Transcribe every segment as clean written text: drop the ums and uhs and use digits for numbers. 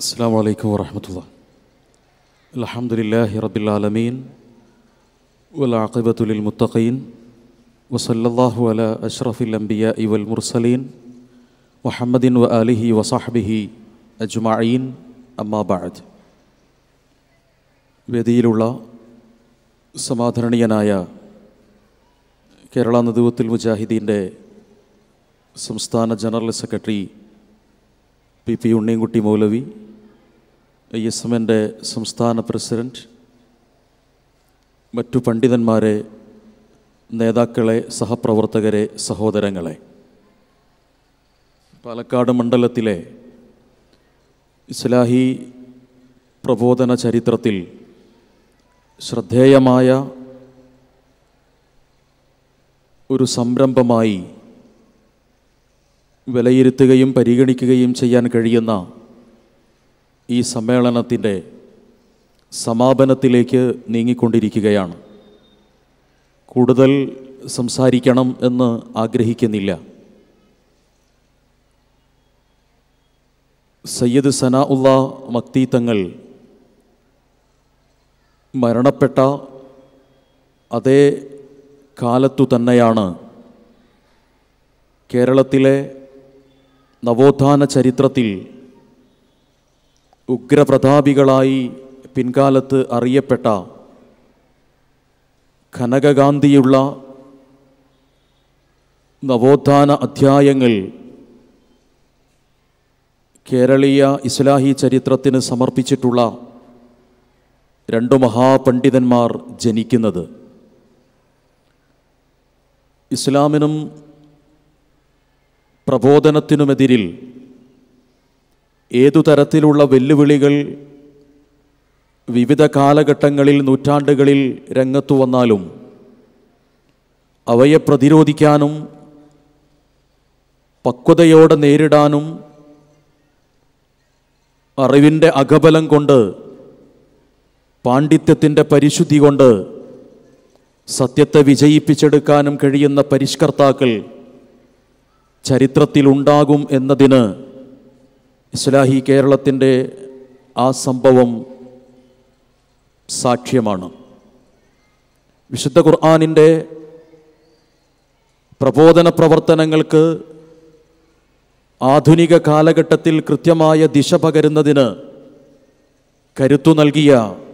السلام عليكم ورحمة الله. الحمد لله رب العالمين والعاقبة للمتقين وصلى الله على أشرف الأنبياء والمرسلين محمد وآله وصحبه أجمعين أما بعد. വേദിയിലുള്ള സമാദരണീയനായ കേരള നദുവത്തുൽ മുജാഹിദീൻ്റെ സംസ്ഥാന general secretary P Unniyankutty Maulavi, ISMൻ്റെ സംസ്ഥാന പ്രസിഡന്റ്, മറ്റു പണ്ഡിതന്മാരെ, നേതാക്കളെ, സഹപ്രവർത്തകരെ, സഹോദരങ്ങളെ, പാലക്കാട് മണ്ഡലത്തിലെ ഇസ്ലാഹി പ്രബോധന ചരിത്രത്തിൽ ശ്രദ്ധേയമായ ഒരു സംരംഭമായി വിലയിരുത്തുകയും പരിഗണിക്കുകയും ചെയ്യാൻ കഴിയുന്ന ഈ സമ്മേളനത്തിൻ്റെ സമാപനത്തിലേക്ക് നീങ്ങിക്കൊണ്ടിരിക്കുകയാണ്. കൂടുതൽ സംസാരിക്കണം എന്ന് ആഗ്രഹിക്കുന്നില്ല. സയ്യിദ് സനാഉല്ലാ മക്തി തങ്ങൾ മരണപ്പെട്ട അതേ കാലത്തു തന്നെയാണ് കേരളത്തിലെ നവോത്ഥാന ചരിത്രത്തിൽ ഉഗ്രപ്രതാപികളായി പിൻകാലത്ത് അറിയപ്പെട്ട കനകകാന്തിയുള്ള നവോത്ഥാന അധ്യായങ്ങൾ കേരളീയ ഇസ്ലാഹി ചരിത്രത്തിന് സമർപ്പിച്ചിട്ടുള്ള രണ്ടു മഹാപണ്ഡിതന്മാർ ജനിക്കുന്നത്. ഇസ്ലാമിനും പ്രബോധനത്തിനുമെതിരിൽ ഏതു തരത്തിലുള്ള വെല്ലുവിളികൾ വിവിധ കാലഘട്ടങ്ങളിൽ, നൂറ്റാണ്ടുകളിൽ രംഗത്തു വന്നാലും അവയെ പ്രതിരോധിക്കാനും പക്വതയോടെ നേരിടാനും അറിവിൻ്റെ അകബലം കൊണ്ട്, പാണ്ഡിത്യത്തിൻ്റെ പരിശുദ്ധി കൊണ്ട് സത്യത്തെ വിജയിപ്പിച്ചെടുക്കാനും കഴിയുന്ന പരിഷ്കർത്താക്കൾ ചരിത്രത്തിലുണ്ടാകും എന്നതിന് ഇസ്ലാഹി കേരളത്തിൻ്റെ ആ സംഭവം സാക്ഷ്യമാണ്. വിശുദ്ധ ഖുർആനിൻ്റെ പ്രബോധന പ്രവർത്തനങ്ങൾക്ക് ആധുനിക കാലഘട്ടത്തിൽ കൃത്യമായ ദിശ പകരുന്നതിന് കരുത്തു നൽകിയ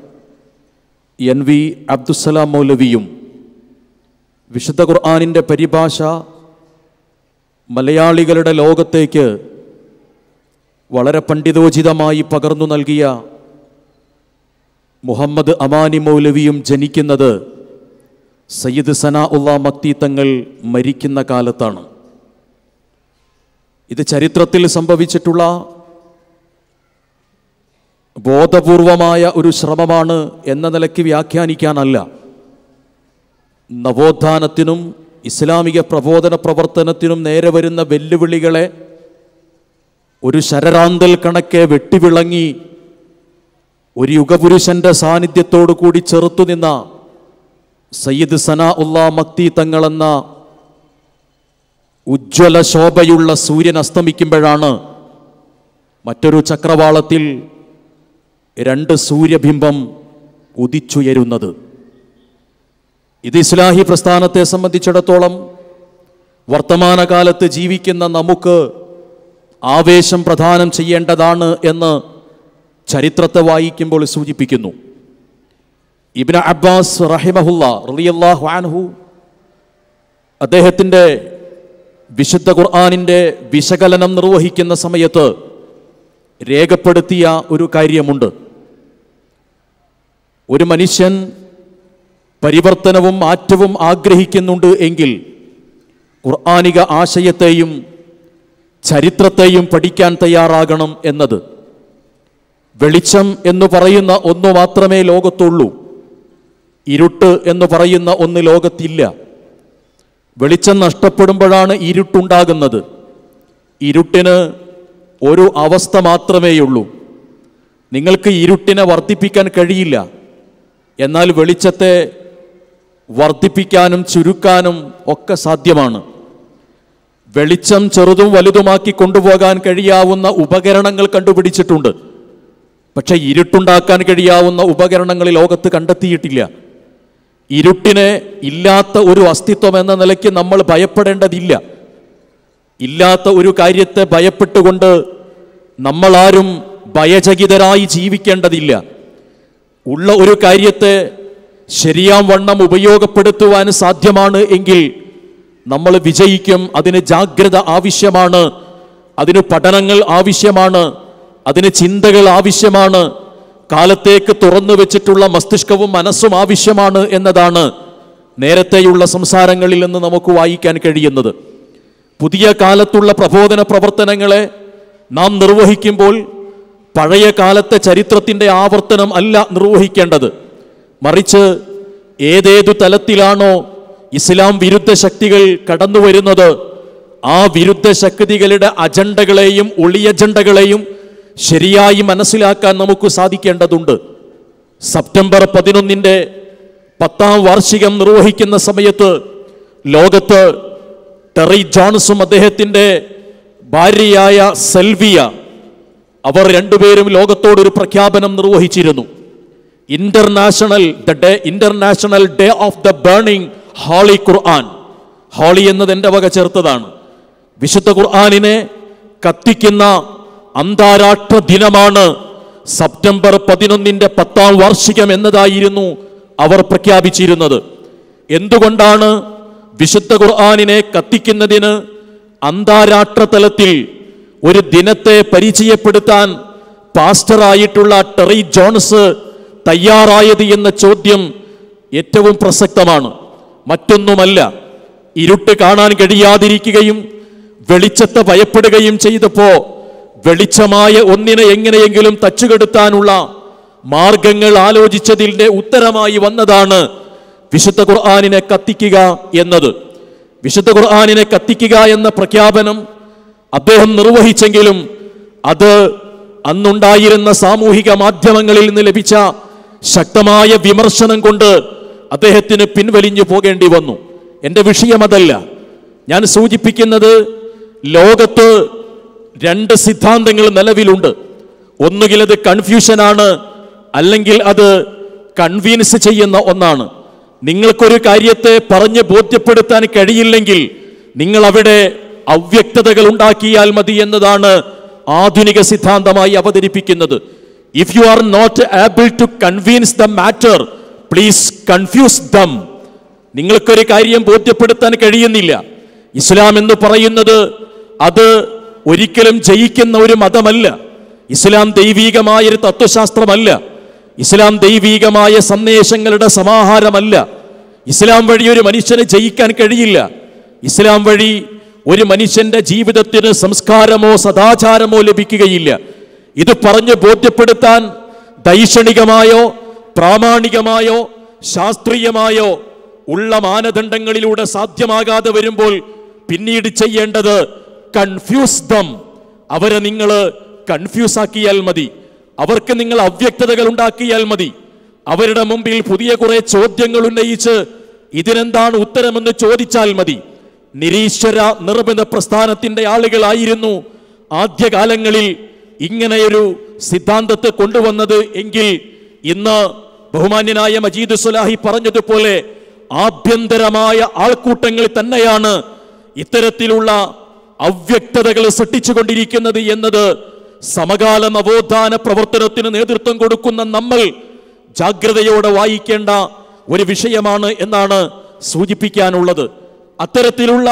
NV അബ്ദുസ്സലാം മൗലവിയും വിശുദ്ധ ഖുർആനിൻ്റെ പരിഭാഷ മലയാളികളുടെ ലോകത്തേക്ക് വളരെ പണ്ഡിതോചിതമായി പകർന്നു നൽകിയ മുഹമ്മദ് അമാനി മൗലവിയും ജനിക്കുന്നത് സയ്യിദ് സനാഉല്ലാ മക്തി തങ്ങൾ മരിക്കുന്ന കാലത്താണ്. ഇത് ചരിത്രത്തിൽ സംഭവിച്ചിട്ടുള്ള ബോധപൂർവമായ ഒരു ശ്രമമാണ് എന്ന നിലയ്ക്ക് വ്യാഖ്യാനിക്കാനല്ല. നവോത്ഥാനത്തിനും ഇസ്ലാമിക പ്രബോധന പ്രവർത്തനത്തിനും നേരെ വരുന്ന വെല്ലുവിളികളെ ഒരു ശരറാന്തൽ കണക്കെ വെട്ടിവിളങ്ങി ഒരു യുഗപുരുഷന്റെ സാന്നിധ്യത്തോടു കൂടി ചെറുത്തുനിന്ന സയ്യിദ് സനാഉല്ലാ മക്തി തങ്ങളെന്ന ഉജ്ജ്വല ശോഭയുള്ള സൂര്യൻ അസ്തമിക്കുമ്പോഴാണ് മറ്റൊരു ചക്രവാളത്തിൽ രണ്ട് സൂര്യബിംബം ഉദിച്ചുയരുന്നത്. ഇത് ഇസ്ലാഹി പ്രസ്ഥാനത്തെ സംബന്ധിച്ചിടത്തോളം വർത്തമാനകാലത്ത് ജീവിക്കുന്ന നമുക്ക് ആവേശം പ്രദാനം ചെയ്യേണ്ടതാണ് എന്ന് ചരിത്രത്തെ വായിക്കുമ്പോൾ സൂചിപ്പിക്കുന്നു. ഇബ്നു അബ്ബാസ് റഹിമഹുല്ലാ റളിയല്ലാഹു അൻഹു അദ്ദേഹത്തിൻ്റെ വിശുദ്ധ ഖുർആനിൻ്റെ വിശകലനം നിർവഹിക്കുന്ന സമയത്ത് രേഖപ്പെടുത്തിയ ഒരു കാര്യമുണ്ട്. ഒരു മനുഷ്യൻ പരിവർത്തനവും മാറ്റവും ആഗ്രഹിക്കുന്നുണ്ട് എങ്കിൽ ഖുർആനിക ആശയത്തെയും ചരിത്രത്തെയും പഠിക്കാൻ തയ്യാറാകണം എന്നത്. വെളിച്ചം എന്ന് പറയുന്ന ഒന്ന് മാത്രമേ ലോകത്തുള്ളൂ. ഇരുട്ട് എന്ന് പറയുന്ന ഒന്ന് ലോകത്തില്ല. വെളിച്ചം നഷ്ടപ്പെടുമ്പോഴാണ് ഇരുട്ടുണ്ടാകുന്നത്. ഇരുട്ടിന് ഒരു അവസ്ഥ മാത്രമേയുള്ളൂ. നിങ്ങൾക്ക് ഇരുട്ടിനെ വർദ്ധിപ്പിക്കാൻ കഴിയില്ല, എന്നാൽ വെളിച്ചത്തെ വർദ്ധിപ്പിക്കാനും ചുരുക്കാനും ഒക്കെ സാധ്യമാണ്. വെളിച്ചം ചെറുതും വലുതുമാക്കി കൊണ്ടുപോകാൻ കഴിയാവുന്ന ഉപകരണങ്ങൾ കണ്ടുപിടിച്ചിട്ടുണ്ട്. പക്ഷെ ഇരുട്ടുണ്ടാക്കാൻ കഴിയാവുന്ന ഉപകരണങ്ങൾ ലോകത്ത് കണ്ടെത്തിയിട്ടില്ല. ഇരുട്ടിനെ ഇല്ലാത്ത ഒരു അസ്തിത്വം എന്ന നിലയ്ക്ക് നമ്മൾ ഭയപ്പെടേണ്ടതില്ല. ഇല്ലാത്ത ഒരു കാര്യത്തെ ഭയപ്പെട്ടുകൊണ്ട് നമ്മളാരും ഭയചകിതരായി ജീവിക്കേണ്ടതില്ല. ഉള്ള ഒരു കാര്യത്തെ ശരിയാം വണ്ണം ഉപയോഗപ്പെടുത്തുവാൻ സാധ്യമാണ് എങ്കിൽ നമ്മൾ വിജയിക്കും. അതിന് ജാഗ്രത ആവശ്യമാണ്, അതിന് പഠനങ്ങൾ ആവശ്യമാണ്, അതിന് ചിന്തകൾ ആവശ്യമാണ്, കാലത്തേക്ക് തുറന്നു വെച്ചിട്ടുള്ള മസ്തിഷ്കവും മനസ്സും ആവശ്യമാണ് എന്നതാണ് നേരത്തെയുള്ള സംസാരങ്ങളിൽ നിന്ന് നമുക്ക് വായിക്കാൻ കഴിയുന്നത്. പുതിയ കാലത്തുള്ള പ്രബോധന പ്രവർത്തനങ്ങളെ നാം നിർവഹിക്കുമ്പോൾ പഴയ കാലത്തെ ചരിത്രത്തിൻ്റെ ആവർത്തനം അല്ല നിർവഹിക്കേണ്ടത്. മറിച്ച് ഏതേതു തലത്തിലാണോ ഇസ്ലാം വിരുദ്ധ ശക്തികൾ കടന്നു വരുന്നത്, ആ വിരുദ്ധ ശക്തികളുടെ അജണ്ടകളെയും ഒളിയജണ്ടകളെയും ശരിയായി മനസ്സിലാക്കാൻ നമുക്ക് സാധിക്കേണ്ടതുണ്ട്. സെപ്റ്റംബർ 11 10ാം വാർഷികം നിർവഹിക്കുന്ന സമയത്ത് ലോകത്ത് ടെറി ജോൺസും അദ്ദേഹത്തിൻ്റെ ഭാര്യയായ സെൽവിയ, അവർ രണ്ടുപേരും ലോകത്തോടൊരു പ്രഖ്യാപനം നിർവഹിച്ചിരുന്നു. International day of the burning holy Quran. Holy എന്നത് എൻ്റെ വക ചേർത്തതാണ്. വിശുദ്ധ ഖുർആനിനെ കത്തിക്കുന്ന അന്താരാഷ്ട്ര ദിനമാണ് സെപ്റ്റംബർ 11 10ാം വാർഷികം എന്നതായിരുന്നു അവർ പ്രഖ്യാപിച്ചിരുന്നത്. എന്തുകൊണ്ടാണ് വിശുദ്ധ ഖുർആനിനെ കത്തിക്കുന്നതിന് അന്താരാഷ്ട്ര തലത്തിൽ ഒരു ദിനത്തെ പരിചയപ്പെടുത്താൻ പാസ്റ്ററായിട്ടുള്ള ടെറി ജോൺസ് തയ്യാറായത് എന്ന ചോദ്യം ഏറ്റവും പ്രസക്തമാണ്. മറ്റൊന്നുമല്ല, ഇരുട്ട് കാണാൻ കഴിയാതിരിക്കുകയും വെളിച്ചത്തെ ഭയപ്പെടുകയും ചെയ്തപ്പോൾ വെളിച്ചമായ ഒന്നിനെ എങ്ങനെയെങ്കിലും തച്ചുകെടുത്താനുള്ള മാർഗങ്ങൾ ആലോചിച്ചതിൻ്റെ ഉത്തരമായി വന്നതാണ് വിശുദ്ധ ഖുർആനിനെ കത്തിക്കുക എന്നത്. വിശുദ്ധ ഖുർആനിനെ കത്തിക്കുക എന്ന പ്രഖ്യാപനം അദ്ദേഹം നിർവഹിച്ചെങ്കിലും അത് അന്നുണ്ടായിരുന്ന സാമൂഹിക മാധ്യമങ്ങളിൽ നിന്ന് ലഭിച്ച ശക്തമായ വിമർശനം കൊണ്ട് അദ്ദേഹത്തിന് പിൻവലിഞ്ഞു പോകേണ്ടി വന്നു. എൻ്റെ വിഷയം അതല്ല. ഞാൻ സൂചിപ്പിക്കുന്നത്, ലോകത്ത് രണ്ട് സിദ്ധാന്തങ്ങൾ നിലവിലുണ്ട്. ഒന്നുകിൽ അത് കൺഫ്യൂഷനാണ്, അല്ലെങ്കിൽ അത് കൺവിൻസ് ചെയ്യുന്ന ഒന്നാണ്. നിങ്ങൾക്കൊരു കാര്യത്തെ പറഞ്ഞ് ബോധ്യപ്പെടുത്താൻ കഴിയില്ലെങ്കിൽ നിങ്ങൾ അവിടെ അവ്യക്തതകൾ ഉണ്ടാക്കിയാൽ മതി എന്നതാണ് ആധുനിക സിദ്ധാന്തമായി അവതരിപ്പിക്കുന്നത്. If you are not able to convince the matter, please confuse them. നിങ്ങൾക്കൊരു കാര്യം ബോധ്യപ്പെടുത്താൻ കഴിയുന്നില്ല. ഇസ്ലാം എന്ന് പറയുന്നത് അത് ഒരിക്കലും ജയിക്കുന്ന ഒരു മതമല്ല. ഇസ്ലാം ദൈവീകമായൊരു തത്വശാസ്ത്രമല്ല. ഇസ്ലാം ദൈവീകമായ സന്ദേശങ്ങളുടെ സമാഹാരമല്ല. ഇസ്ലാം വഴി ഒരു മനുഷ്യന് ജയിക്കാൻ കഴിയില്ല. ഇസ്ലാം വഴി ഒരു മനുഷ്യന്റെ ജീവിതത്തിന് സംസ്കാരമോ സദാചാരമോ ലഭിക്കുകയില്ല. ഇത് പറഞ്ഞ് ബോധ്യപ്പെടുത്താൻ ദൈക്ഷണികമായോ പ്രാമാണികമായോ ശാസ്ത്രീയമായോ ഉള്ള മാനദണ്ഡങ്ങളിലൂടെ സാധ്യമാകാതെ വരുമ്പോൾ പിന്നീട് ചെയ്യേണ്ടത് കൺഫ്യൂസ് ദം. അവരെ നിങ്ങൾ കൺഫ്യൂസ് ആക്കിയാൽ മതി. അവർക്ക് നിങ്ങൾ അവ്യക്തതകൾ ഉണ്ടാക്കിയാൽ മതി. അവരുടെ മുമ്പിൽ പുതിയ കുറെ ചോദ്യങ്ങൾ ഉന്നയിച്ച് ഇതിനെന്താണ് ഉത്തരമെന്ന് ചോദിച്ചാൽ മതി. നിരീശ്വര നിർമ്മിത പ്രസ്ഥാനത്തിന്റെ ആളുകളായിരുന്നു ആദ്യകാലങ്ങളിൽ ഇങ്ങനെയൊരു സിദ്ധാന്തത്തെ കൊണ്ടുവന്നത് എങ്കിൽ ഇന്ന് ബഹുമാന്യനായ മജീദ് സുലാഹി പറഞ്ഞതുപോലെ ആഭ്യന്തരമായ ആൾക്കൂട്ടങ്ങൾ തന്നെയാണ് ഇത്തരത്തിലുള്ള അവ്യക്തതകൾ സൃഷ്ടിച്ചുകൊണ്ടിരിക്കുന്നത് എന്നത് സമകാല നവോത്ഥാന പ്രവർത്തനത്തിന് നേതൃത്വം കൊടുക്കുന്ന നമ്മൾ ജാഗ്രതയോടെ വായിക്കേണ്ട ഒരു വിഷയമാണ് എന്നാണ് സൂചിപ്പിക്കാനുള്ളത്. അത്തരത്തിലുള്ള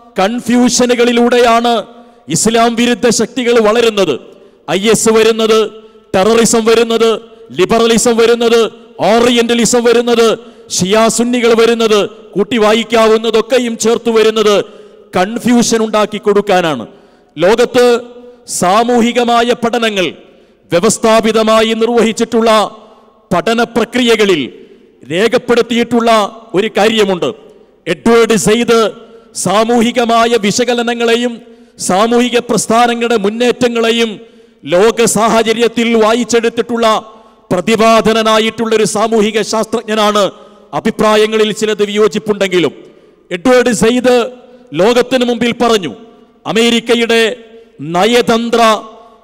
കൺഫ്യൂഷനുകളിലൂടെയാണ് ഇസ്ലാം വിരുദ്ധ ശക്തികൾ വളരുന്നത്. IS വരുന്നത്, ടെററിസം വരുന്നത്, ലിബറലിസം വരുന്നത്, ഓറിയന്റലിസം വരുന്നത്, ഷിയാ സുന്നികൾ വരുന്നത്, കൂട്ടി വായിക്കാവുന്നതൊക്കെയും ചേർത്ത് വരുന്നത് കൺഫ്യൂഷൻ ഉണ്ടാക്കി കൊടുക്കാനാണ്. ലോകത്ത് സാമൂഹികമായ പഠനങ്ങൾ വ്യവസ്ഥാപിതമായി നിർവഹിച്ചിട്ടുള്ള പഠന പ്രക്രിയകളിൽ രേഖപ്പെടുത്തിയിട്ടുള്ള ഒരു കാര്യമുണ്ട്. എഡ്വേർഡ് സെയ്ദ് സാമൂഹികമായ വിശകലനങ്ങളെയും സാമൂഹിക പ്രസ്ഥാനങ്ങളുടെ മുന്നേറ്റങ്ങളെയും ലോക സാഹചര്യത്തിൽ വായിച്ചെടുത്തിട്ടുള്ള പ്രതിപാദനായിട്ടുള്ള ഒരു സാമൂഹിക ശാസ്ത്രജ്ഞനാണ്. അഭിപ്രായങ്ങളിൽ ചിലത് വിയോജിപ്പുണ്ടെങ്കിലും എഡ്വേർഡ് സെയ്ദ് ലോകത്തിന് മുമ്പിൽ പറഞ്ഞു, അമേരിക്കയുടെ നയതന്ത്ര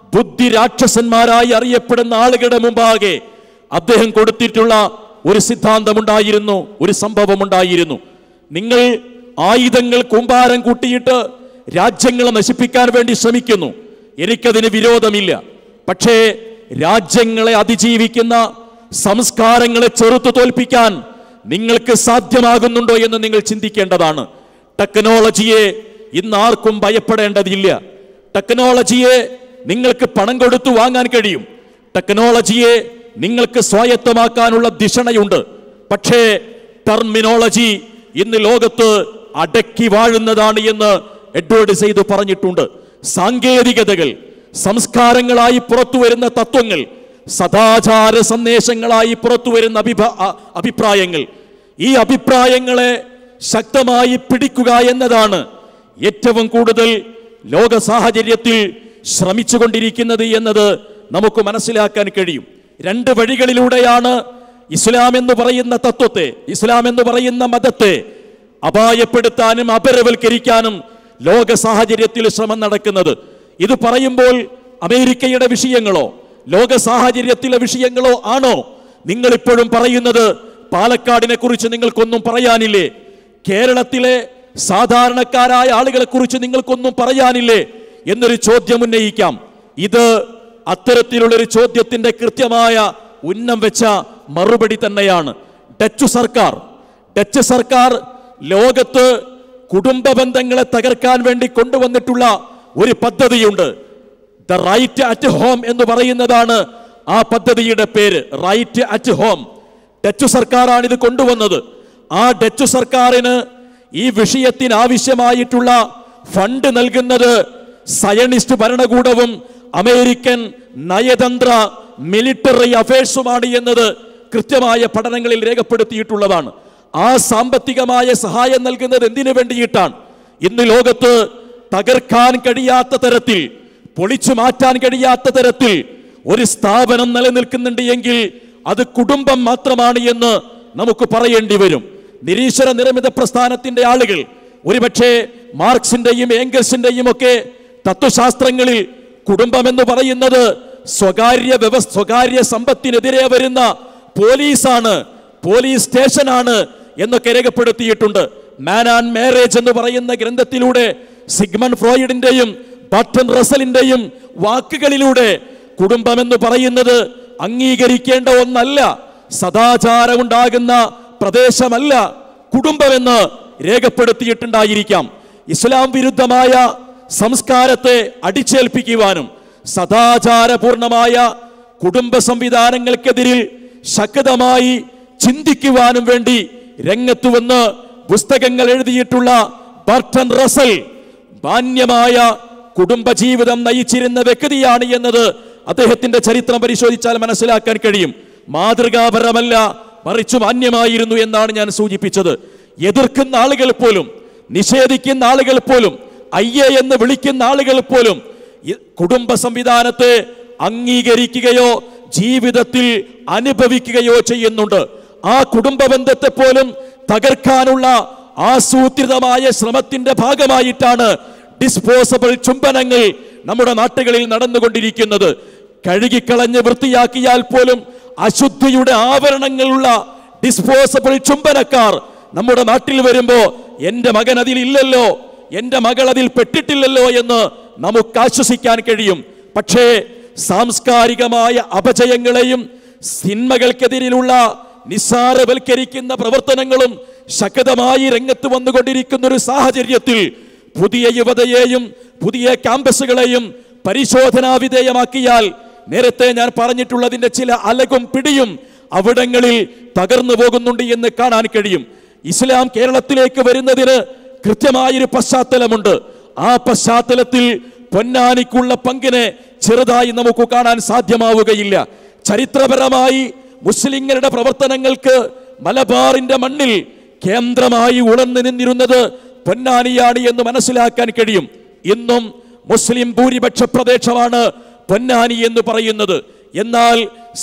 ബുദ്ധിരാക്ഷസന്മാരായി അറിയപ്പെടുന്ന ആളുകളുടെ മുമ്പാകെ അദ്ദേഹം കൊടുത്തിട്ടുള്ള ഒരു സിദ്ധാന്തമുണ്ടായിരുന്നു, ഒരു സംഭവമുണ്ടായിരുന്നു. നിങ്ങൾ ആയുധങ്ങൾ കൂമ്പാരം കൂട്ടിയിട്ട് രാജ്യങ്ങളെ നശിപ്പിക്കാൻ വേണ്ടി ശ്രമിക്കുന്നു, എനിക്കതിന് വിരോധമില്ല. പക്ഷേ രാജ്യങ്ങളെ അതിജീവിക്കുന്ന സംസ്കാരങ്ങളെ ചെറുത്തു തോൽപ്പിക്കാൻ നിങ്ങൾക്ക് സാധ്യമാകുന്നുണ്ടോ എന്ന് നിങ്ങൾ ചിന്തിക്കേണ്ടതാണ്. ടെക്നോളജിയെ ഇന്ന് ആർക്കും ഭയപ്പെടേണ്ടതില്ല. ടെക്നോളജിയെ നിങ്ങൾക്ക് പണം കൊടുത്തു വാങ്ങാൻ കഴിയും. ടെക്നോളജിയെ നിങ്ങൾക്ക് സ്വായത്തമാക്കാനുള്ള ധിഷണയുണ്ട്. പക്ഷേ ടെർമിനോളജി ഇന്ന് ലോകത്ത് അടക്കി വാഴുന്നതാണ് എന്ന് എഡ്വേർഡ് സെയ്ദ് പറഞ്ഞിട്ടുണ്ട്. സാങ്കേതികതകൾ സംസ്കാരങ്ങളായി പുറത്തു വരുന്ന തത്വങ്ങൾ, സദാചാര സന്ദേശങ്ങളായി പുറത്തു വരുന്ന അഭിപ്രായങ്ങൾ, ഈ അഭിപ്രായങ്ങളെ ശക്തമായി പിടിക്കുക എന്നതാണ് ഏറ്റവും കൂടുതൽ ലോക സാഹചര്യത്തിൽ ശ്രമിച്ചുകൊണ്ടിരിക്കുന്നത് എന്നത് നമുക്ക് മനസ്സിലാക്കാൻ കഴിയും. രണ്ട് വഴികളിലൂടെയാണ് ഇസ്ലാം എന്ന് പറയുന്ന തത്വത്തെ, ഇസ്ലാം എന്ന് പറയുന്ന മതത്തെ അപായപ്പെടുത്താനും അപരവൽക്കരിക്കാനും ലോക സാഹചര്യത്തിൽ ശ്രമം നടക്കുന്നത്. ഇത് പറയുമ്പോൾ അമേരിക്കയുടെ വിഷയങ്ങളോ ലോക സാഹചര്യത്തിലെ വിഷയങ്ങളോ ആണോ നിങ്ങളിപ്പോഴും പറയുന്നത്? പാലക്കാടിനെ കുറിച്ച് നിങ്ങൾക്കൊന്നും പറയാനില്ലേ? കേരളത്തിലെ സാധാരണക്കാരായ ആളുകളെ കുറിച്ച് നിങ്ങൾക്കൊന്നും പറയാനില്ലേ എന്നൊരു ചോദ്യം ഉന്നയിക്കാം. ഇത് അത്തരത്തിലുള്ളൊരു ചോദ്യത്തിന്റെ കൃത്യമായ ഉന്നം വെച്ച മറുപടി തന്നെയാണ്. ഡച്ച് സർക്കാർ ലോകത്ത് കുടുംബ ബന്ധങ്ങളെ തകർക്കാൻ വേണ്ടി കൊണ്ടുവന്നിട്ടുള്ള ഒരു പദ്ധതിയുണ്ട്. ദ റൈറ്റ് അറ്റ് ഹോം എന്ന് പറയുന്നതാണ് ആ പദ്ധതിയുടെ പേര്. Right at home. ഡച്ച് സർക്കാരാണ് ഇത് കൊണ്ടുവന്നത്. ആ ഡച്ച് സർക്കാരിന് ഈ വിഷയത്തിന് ആവശ്യമായിട്ടുള്ള ഫണ്ട് നൽകുന്നത് സയനിസ്റ്റ് ഭരണകൂടവും അമേരിക്കൻ നയതന്ത്ര മിലിറ്ററി അഫയേഴ്സുമാണ് എന്നത് കൃത്യമായ പഠനങ്ങളിൽ രേഖപ്പെടുത്തിയിട്ടുള്ളതാണ്. ആ സാമ്പത്തികമായ സഹായം നൽകുന്നത് എന്തിനു വേണ്ടിയിട്ടാണ്? ഇന്ന് ലോകത്ത് തകർക്കാൻ കഴിയാത്ത തരത്തിൽ, പൊളിച്ചു മാറ്റാൻ കഴിയാത്ത തരത്തിൽ ഒരു സ്ഥാപനം നിലനിൽക്കുന്നുണ്ട് എങ്കിൽ അത് കുടുംബം മാത്രമാണ് എന്ന് നമുക്ക് പറയേണ്ടി വരും. നിരീശ്വര നിർമ്മിത പ്രസ്ഥാനത്തിന്റെ ആളുകൾ ഒരുപക്ഷെ മാർക്സിന്റെയും ഏംഗൽസിന്റെയും ഒക്കെ തത്വശാസ്ത്രങ്ങളിൽ കുടുംബം എന്ന് പറയുന്നത് സ്വകാര്യ സമ്പത്തിനെതിരെ വരുന്ന പോലീസാണ്, പോലീസ് സ്റ്റേഷനാണ് എന്നൊക്കെ രേഖപ്പെടുത്തിയിട്ടുണ്ട്. മാൻ ആൻഡ് മാരേജ് എന്ന് പറയുന്ന ഗ്രന്ഥത്തിലൂടെ സിഗ്മണ്ട് ഫ്രോയിഡിന്റെയും ബർട്ടൺ റസലിന്റെയും വാക്കുകളിലൂടെ കുടുംബം എന്ന് പറയുന്നത് അംഗീകരിക്കേണ്ട ഒന്നല്ല, സദാചാരമുണ്ടാകുന്ന പ്രദേശമല്ല കുടുംബമെന്ന് രേഖപ്പെടുത്തിയിട്ടുണ്ടായിരിക്കാം. ഇസ്ലാം വിരുദ്ധമായ സംസ്കാരത്തെ അടിച്ചേൽപ്പിക്കുവാനും സദാചാരപൂർണമായ കുടുംബ സംവിധാനങ്ങൾക്കെതിരിൽ ശക്തമായി ചിന്തിക്കുവാനും വേണ്ടി രംഗത്ത് വന്ന് പുസ്തകങ്ങൾ എഴുതിയിട്ടുള്ള ബർട്ടൺ റസൽ മാന്യമായ കുടുംബജീവിതം നയിച്ചിരുന്ന വ്യക്തിയാണ് എന്നത് അദ്ദേഹത്തിന്റെ ചരിത്രം പരിശോധിച്ചാൽ മനസ്സിലാക്കാൻ കഴിയും. മാതൃകാപരമല്ല, മറിച്ചു മാന്യമായിരുന്നു എന്നാണ് ഞാൻ സൂചിപ്പിച്ചത്. എതിർക്കുന്ന ആളുകൾ പോലും, നിഷേധിക്കുന്ന ആളുകൾ പോലും, അയ്യേ എന്ന് വിളിക്കുന്ന ആളുകൾ പോലും കുടുംബ സംവിധാനത്തെ അംഗീകരിക്കുകയോ ജീവിതത്തിൽ അനുഭവിക്കുകയോ ചെയ്യുന്നുണ്ട്. ആ കുടുംബ ബന്ധത്തെ പോലും തകർക്കാനുള്ള ആസൂത്രിതമായ ശ്രമത്തിന്റെ ഭാഗമായിട്ടാണ് ഡിസ്പോസബിൾ ചുംബനങ്ങൾ നമ്മുടെ നാട്ടുകളിൽ നടന്നുകൊണ്ടിരിക്കുന്നത്. കഴുകിക്കളഞ്ഞ് വൃത്തിയാക്കിയാൽ പോലും അശുദ്ധിയുടെ ആവരണങ്ങളുള്ള ഡിസ്പോസബിൾ ചുംബനക്കാർ നമ്മുടെ നാട്ടിൽ വരുമ്പോ എന്റെ മകൻ അതിൽ ഇല്ലല്ലോ, എന്റെ മകൾ അതിൽ പെട്ടിട്ടില്ലല്ലോ എന്ന് നമുക്ക് ആശ്വസിക്കാൻ കഴിയും. പക്ഷേ സാംസ്കാരികമായ അപജയങ്ങളെയും സിനിമകൾക്കെതിരിലുള്ള നിസ്സാരവൽക്കരിക്കുന്ന പ്രവർത്തനങ്ങളും ശക്തമായി രംഗത്ത് വന്നുകൊണ്ടിരിക്കുന്ന ഒരു സാഹചര്യത്തിൽ പുതിയ യുവതയെയും പുതിയ ക്യാമ്പസുകളെയും പരിശോധനാ വിധേയമാക്കിയാൽ നേരത്തെ ഞാൻ പറഞ്ഞിട്ടുള്ളതിന്റെ ചില അലകും പിടിയും അവിടങ്ങളിൽ തകർന്നു പോകുന്നുണ്ട് എന്ന് കാണാൻ കഴിയും. ഇസ്ലാം കേരളത്തിലേക്ക് വരുന്നതിന് കൃത്യമായൊരു പശ്ചാത്തലമുണ്ട്. ആ പശ്ചാത്തലത്തിൽ പൊന്നാനിക്കുള്ള പങ്കിനെ ചെറുതായി നമുക്ക് കാണാൻ സാധ്യമാവുകയില്ല. ചരിത്രപരമായി മുസ്ലിങ്ങളുടെ പ്രവർത്തനങ്ങൾക്ക് മലബാറിന്റെ മണ്ണിൽ കേന്ദ്രമായി ഉണർന്നു നിന്നിരുന്നത് പൊന്നാനിയാണ് എന്ന് മനസ്സിലാക്കാൻ കഴിയും. ഇന്നും മുസ്ലിം ഭൂരിപക്ഷ പ്രദേശമാണ് പൊന്നാനി എന്ന് പറയുന്നത്. എന്നാൽ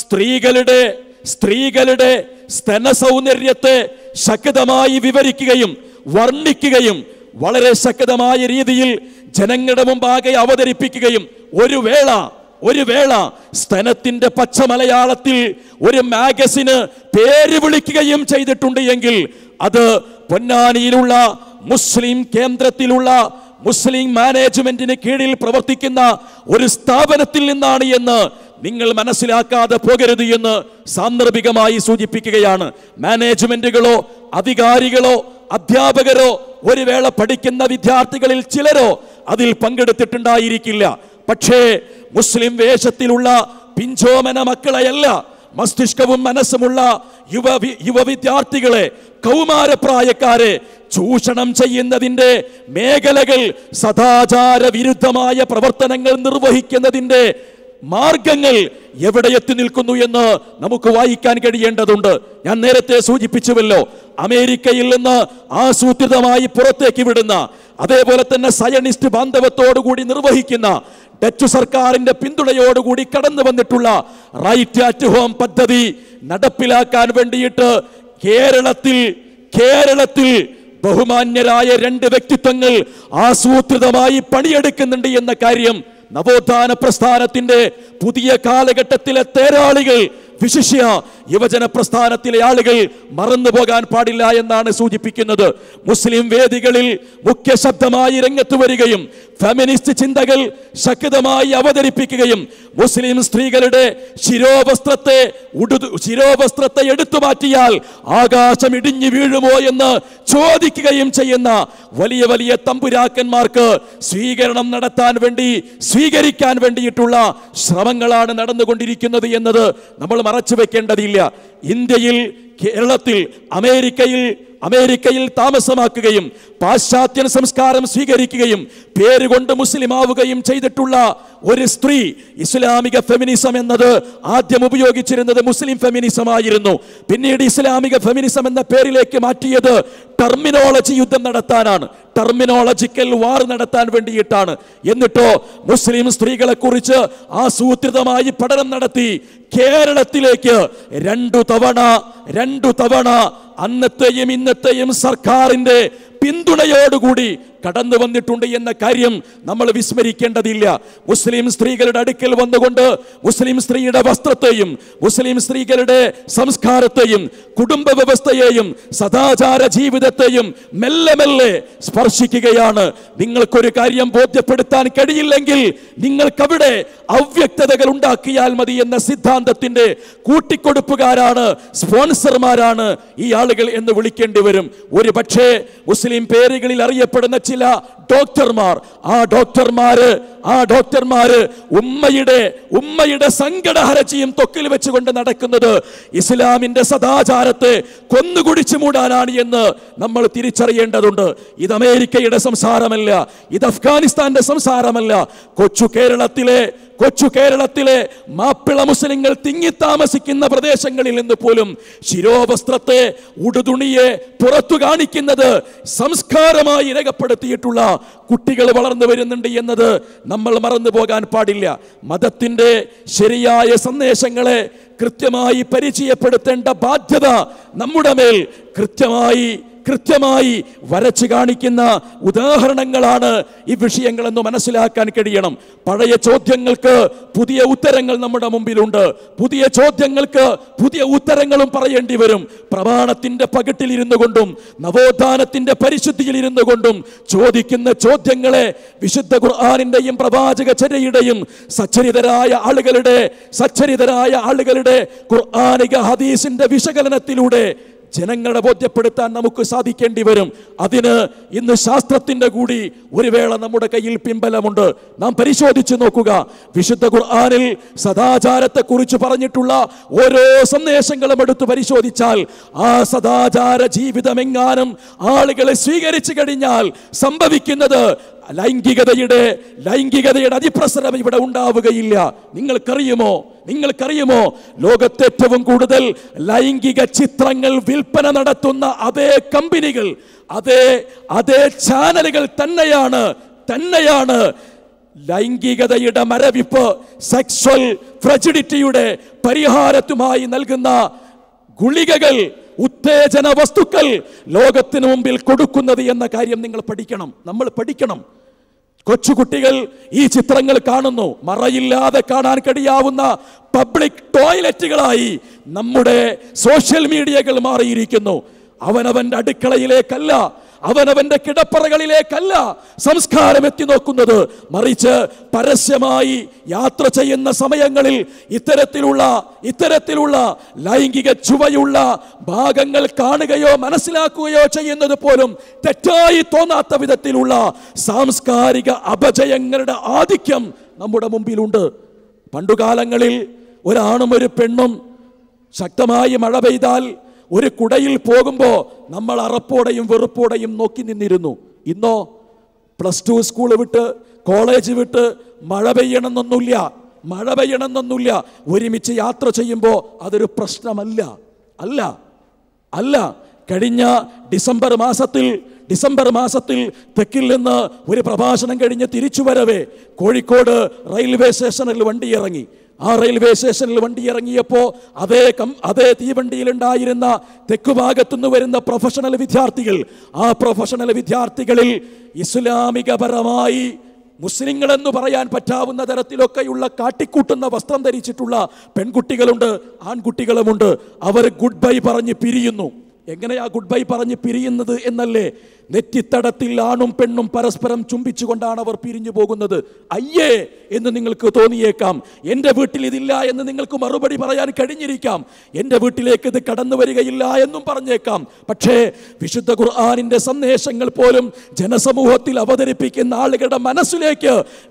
സ്ത്രീകളുടെ സ്തന സൗന്ദര്യത്തെ ശക്തമായി വിവരിക്കുകയും വർണ്ണിക്കുകയും വളരെ ശക്തമായ രീതിയിൽ ജനങ്ങളുടെ മുമ്പാകെ അവതരിപ്പിക്കുകയും ഒരു വേള ഒരു വേള സ്തനത്തിന്റെ പച്ച മലയാളത്തിൽ ഒരു മാഗസിന് പേര് വിളിക്കുകയും ചെയ്തിട്ടുണ്ട് എങ്കിൽ അത് പൊന്നാനിയിലുള്ള മുസ്ലിം കേന്ദ്രത്തിലുള്ള മുസ്ലിം മാനേജ്മെന്റിന് കീഴിൽ പ്രവർത്തിക്കുന്ന ഒരു സ്ഥാപനത്തിൽ നിന്നാണ് എന്ന് നിങ്ങൾ മനസ്സിലാക്കാതെ പോകരുത് എന്ന് സാന്ദർഭികമായി സൂചിപ്പിക്കുകയാണ്. മാനേജ്മെന്റുകളോ അധികാരികളോ അധ്യാപകരോ ഒരു വേള പഠിക്കുന്ന വിദ്യാർത്ഥികളിൽ ചിലരോ അതിൽ പങ്കെടുത്തിട്ടുണ്ടായിരിക്കില്ല. പക്ഷേ മുസ്ലിം വേഷത്തിലുള്ള പിഞ്ചോമന മക്കളെയല്ല, മസ്തിഷ്കവും മനസ്സുമുള്ള യുവ വിദ്യാർത്ഥികളെ, കൗമാരപ്രായക്കാരെ ചൂഷണം ചെയ്യുന്നതിന്റെ മേഖലകൾ, സദാചാര വിരുദ്ധമായ പ്രവർത്തനങ്ങൾ നിർവഹിക്കുന്നതിന്റെ മാർഗങ്ങൾ എവിടെ എത്തി നിൽക്കുന്നു എന്ന് നമുക്ക് വായിക്കാൻ കഴിയേണ്ടതുണ്ട്. ഞാൻ നേരത്തെ സൂചിപ്പിച്ചുവല്ലോ, അമേരിക്കയിൽ നിന്ന് ആസൂത്രിതമായി പുറത്തേക്ക് വിടുന്ന, അതേപോലെ തന്നെ സയനിസ്റ്റ് ബാന്ധവത്തോടുകൂടി നിർവഹിക്കുന്ന, ഡച്ച് സർക്കാരിന്റെ പിന്തുണയോടുകൂടി കടന്നു വന്നിട്ടുള്ള റൈറ്റ് അറ്റ് ഹോം പദ്ധതി നടപ്പിലാക്കാൻ വേണ്ടിയിട്ട് കേരളത്തിൽ ബഹുമാന്യരായ 2 വ്യക്തിത്വങ്ങൾ ആസൂത്രിതമായി പണിയെടുക്കുന്നുണ്ട് എന്ന കാര്യം നവോത്ഥാന പ്രസ്ഥാനത്തിന്റെ പുതിയ കാലഘട്ടത്തിലെ തേരാളികൾ, വിശിഷ്യ യുവജന പ്രസ്ഥാനത്തിലെ ആളുകൾ മറന്നുപോകാൻ പാടില്ല എന്നാണ് സൂചിപ്പിക്കുന്നത്. മുസ്ലിം വേദികളിൽ മുഖ്യ ശബ്ദമായി രംഗത്ത് വരികയും ഫെമിനിസ്റ്റ് ചിന്തകൾ ശക്തമായി അവതരിപ്പിക്കുകയും മുസ്ലിം സ്ത്രീകളുടെ ശിരോവസ്ത്രത്തെ എടുത്തു മാറ്റിയാൽ ആകാശം ഇടിഞ്ഞു വീഴുമോ എന്ന് ചോദിക്കുകയും ചെയ്യുന്ന വലിയ വലിയ തമ്പുരാക്കന്മാർക്ക് സ്വീകരിക്കാൻ വേണ്ടിയിട്ടുള്ള ശ്രമങ്ങളാണ് നടന്നുകൊണ്ടിരിക്കുന്നത് എന്നത് നമ്മൾ മറച്ചു വെക്കേണ്ടതില്ല. ഇന്ത്യയിൽ, കേരളത്തിൽ, അമേരിക്കയിൽ താമസമാക്കുകയും പാശ്ചാത്യൻ സംസ്കാരം സ്വീകരിക്കുകയും പേരുകൊണ്ട് മുസ്ലിം ആവുകയും ചെയ്തിട്ടുള്ള ഒരു സ്ത്രീ ഇസ്ലാമിക ഫെമിനിസം എന്നത് ആദ്യം ഉപയോഗിച്ചിരുന്നത് മുസ്ലിം ഫെമിനിസം ആയിരുന്നു. പിന്നീട് ഇസ്ലാമിക ഫെമിനിസം എന്ന പേരിലേക്ക് മാറ്റിയത് ടെർമിനോളജി യുദ്ധം നടത്താനാണ്, ടെർമിനോളജിക്കൽ വാർ നടത്താൻ വേണ്ടിയിട്ടാണ്. എന്നിട്ടോ മുസ്ലിം സ്ത്രീകളെ കുറിച്ച് ആസൂത്രിതമായി പഠനം നടത്തി കേരളത്തിലേക്ക് രണ്ടു തവണ അന്നത്തെയും ഇന്നത്തെയും സർക്കാരിന്റെ പിന്തുണയോടുകൂടി കടന്നു വന്നിട്ടുണ്ട് എന്ന കാര്യം നമ്മൾ വിസ്മരിക്കേണ്ടതില്ല. മുസ്ലിം സ്ത്രീകളുടെ അടുക്കൽ വന്നുകൊണ്ട് മുസ്ലിം സ്ത്രീയുടെ വസ്ത്രത്തെയും മുസ്ലിം സ്ത്രീകളുടെ സംസ്കാരത്തെയും കുടുംബ വ്യവസ്ഥയെയും സദാചാര ജീവിതത്തെയും മെല്ലെ മെല്ലെ സ്പർശിക്കുകയാണ്. നിങ്ങൾക്കൊരു കാര്യം ബോധ്യപ്പെടുത്താൻ കഴിയില്ലെങ്കിൽ നിങ്ങൾക്കവിടെ അവ്യക്തതകൾ ഉണ്ടാക്കിയാൽ മതി എന്ന സിദ്ധാന്തത്തിന്റെ കൂട്ടിക്കൊടുപ്പുകാരാണ്, സ്പോൺസർമാരാണ് ഈ ആളുകൾ എന്ന് വിളിക്കേണ്ടി വരും. ഒരു പക്ഷേ മുസ്ലിം പേരുകളിൽ അറിയപ്പെടുന്ന ചില ഡോക്ടർമാർ, ആ ഡോക്ടർമാര് ഉമ്മയുടെ സങ്കടഹരചിയും തൊക്കിൽ വെച്ചുകൊണ്ട് നടക്കുന്നത് ഇസ്ലാമിന്റെ സദാചാരത്തെ കൊന്നുകുടിച്ചു മൂടാനാണ് എന്ന് നമ്മൾ തിരിച്ചറിയേണ്ടതുണ്ട്. ഇത് അമേരിക്കയുടെ സംസാരമല്ല, ഇത് അഫ്ഗാനിസ്ഥാന്റെ സംസാരമല്ല. കൊച്ചു കേരളത്തിലെ മാപ്പിള മുസ്ലിങ്ങൾ തിങ്ങി താമസിക്കുന്ന പ്രദേശങ്ങളിൽ നിന്ന് പോലും ശിരോവസ്ത്രത്തെ, ഉടുതുണിയെ പുറത്തു കാണിക്കുന്നത് സംസ്കാരമായി രേഖപ്പെടുത്തിയിട്ടുള്ള കുട്ടികൾ വളർന്നു വരുന്നുണ്ട് എന്നത് നമ്മൾ മറന്നു പോകാൻ പാടില്ല. മതത്തിന്റെ ശരിയായ സന്ദേശങ്ങളെ കൃത്യമായി പരിചയപ്പെടുത്തേണ്ട ബാധ്യത നമ്മുടെ മേൽ കൃത്യമായി വരച്ചു കാണിക്കുന്ന ഉദാഹരണങ്ങളാണ് ഈ വിഷയങ്ങളെന്ന് മനസ്സിലാക്കാൻ കഴിയണം. പഴയ ചോദ്യങ്ങൾക്ക് പുതിയ ഉത്തരങ്ങൾ നമ്മുടെ മുമ്പിലുണ്ട്. പുതിയ ചോദ്യങ്ങൾക്ക് പുതിയ ഉത്തരങ്ങളും പറയേണ്ടി വരും. പ്രമാണത്തിന്റെ പകിട്ടിലിരുന്നു കൊണ്ടും നവോത്ഥാനത്തിന്റെ പരിശുദ്ധിയിൽ ഇരുന്നു കൊണ്ടും ചോദിക്കുന്ന ചോദ്യങ്ങളെ വിശുദ്ധ ഖുർആനിന്റെയും പ്രവാചക ചര്യയുടെയും സച്ചരിതരായ ആളുകളുടെ ഖുർആനിക ഹദീസിന്റെ വിശകലനത്തിലൂടെ ജനങ്ങളെ ബോധ്യപ്പെടുത്താൻ നമുക്ക് സാധിക്കേണ്ടി വരും. അതിന് ഇന്ന് ശാസ്ത്രത്തിന്റെ കൂടി ഒരു വേള നമ്മുടെ കയ്യിൽ പിൻബലമുണ്ട്. നാം പരിശോധിച്ചു നോക്കുക. വിശുദ്ധ ഖുർആനിൽ സദാചാരത്തെ കുറിച്ച് പറഞ്ഞിട്ടുള്ള ഓരോ സന്ദേശങ്ങളും എടുത്തു പരിശോധിച്ചാൽ ആ സദാചാര ജീവിതമെങ്ങാനും ആളുകളെ സ്വീകരിച്ചു കഴിഞ്ഞാൽ സംഭവിക്കുന്നത് ലൈംഗികതയുടെ അതിപ്രസരം ഇവിടെ ഉണ്ടാവുകയില്ല. നിങ്ങൾക്കറിയുമോ ലോകത്തേറ്റവും കൂടുതൽ ലൈംഗിക ചിത്രങ്ങൾ വിൽപ്പന നടത്തുന്ന അതേ കമ്പനികൾ, അതേ ചാനലുകൾ തന്നെയാണ് ലൈംഗികതയുടെ മരവിപ്പ്, സെക്സ്വൽ ഫ്രജിഡിറ്റിയുടെ പരിഹാരത്തുമായി നൽകുന്ന ഗുളികകൾ, ഉത്തേജന വസ്തുക്കൾ ലോകത്തിന് മുമ്പിൽ കൊടുക്കുന്നത് എന്ന കാര്യം നമ്മൾ പഠിക്കണം. കൊച്ചുകുട്ടികൾ ഈ ചിത്രങ്ങൾ കാണുന്നു. മറയില്ലാതെ കാണാൻ കഴിയാവുന്ന പബ്ലിക് ടോയ്ലറ്റുകളായി നമ്മുടെ സോഷ്യൽ മീഡിയകൾ മാറിയിരിക്കുന്നു. അവനവന്റെ അടുക്കളയിലേക്കല്ല, അവനവന്റെ കിടപ്പറകളിലേക്കല്ല സംസ്കാരം എത്തി നോക്കുന്നത്. മറിച്ച് പരസ്യമായി യാത്ര ചെയ്യുന്ന സമയങ്ങളിൽ ഇത്തരത്തിലുള്ള ലൈംഗിക ചുവയുള്ള ഭാഗങ്ങൾ കാണുകയോ മനസ്സിലാക്കുകയോ ചെയ്യുന്നത് പോലും തെറ്റായി തോന്നാത്ത വിധത്തിലുള്ള സാംസ്കാരിക അപജയങ്ങളുടെ ആധിക്യം നമ്മുടെ മുമ്പിലുണ്ട്. പണ്ടുകാലങ്ങളിൽ ഒരാണും ഒരു പെണ്ണും ശക്തമായി മഴ പെയ്താൽ ഒരു കുടയിൽ പോകുമ്പോൾ നമ്മൾ അറപ്പോടെയും വെറുപ്പോടെയും നോക്കി നിന്നിരുന്നു. ഇന്നോ +2 സ്കൂൾ വിട്ട് കോളേജ് വിട്ട് മഴ പെയ്യണമെന്നൊന്നുമില്ല. ഒരുമിച്ച് യാത്ര ചെയ്യുമ്പോൾ അതൊരു പ്രശ്നമല്ല. അല്ല കഴിഞ്ഞ ഡിസംബർ മാസത്തിൽ തെക്കിൽ നിന്ന് ഒരു പ്രഭാഷണം കഴിഞ്ഞ് തിരിച്ചു വരവേ കോഴിക്കോട് റെയിൽവേ സ്റ്റേഷനിൽ വണ്ടി ഇറങ്ങി. ആ റെയിൽവേ സ്റ്റേഷനിൽ വണ്ടി ഇറങ്ങിയപ്പോൾ അതേ തീവണ്ടിയിലുണ്ടായിരുന്ന തെക്കുഭാഗത്തുനിന്ന് വരുന്ന പ്രൊഫഷണൽ വിദ്യാർത്ഥികളിൽ ഇസ്ലാമികപരമായി മുസ്ലിങ്ങളെന്ന് പറയാൻ പറ്റാവുന്ന തരത്തിലൊക്കെയുള്ള കാട്ടിക്കൂട്ടുന്ന വസ്ത്രം ധരിച്ചിട്ടുള്ള പെൺകുട്ടികളുണ്ട്, ആൺകുട്ടികളുമുണ്ട്. അവർ ഗുഡ് ബൈ പറഞ്ഞ് പിരിയുന്നു. എങ്ങനെയാ ഗുഡ് ബൈ പറഞ്ഞ് പിരിയുന്നത് എന്നല്ലേ? നെറ്റിത്തടത്തിൽ ആണും പെണ്ണും പരസ്പരം ചുംബിച്ചുകൊണ്ടാണ് അവർ പിരിഞ്ഞു പോകുന്നത്. അയ്യേ എന്ന് നിങ്ങൾക്ക് തോന്നിയേക്കാം. എൻ്റെ വീട്ടിൽ ഇതില്ല എന്ന് നിങ്ങൾക്ക് മറുപടി പറയാൻ കഴിഞ്ഞിരിക്കാം. എൻ്റെ വീട്ടിലേക്ക് ഇത് കടന്നു വരികയില്ല എന്നും പറഞ്ഞേക്കാം. പക്ഷേ വിശുദ്ധ ഖുർആനിൻ്റെ സന്ദേശങ്ങൾ പോലും ജനസമൂഹത്തിൽ അവതരിപ്പിക്കുന്ന ആളുകളുടെ മനസ്സിലേക്ക്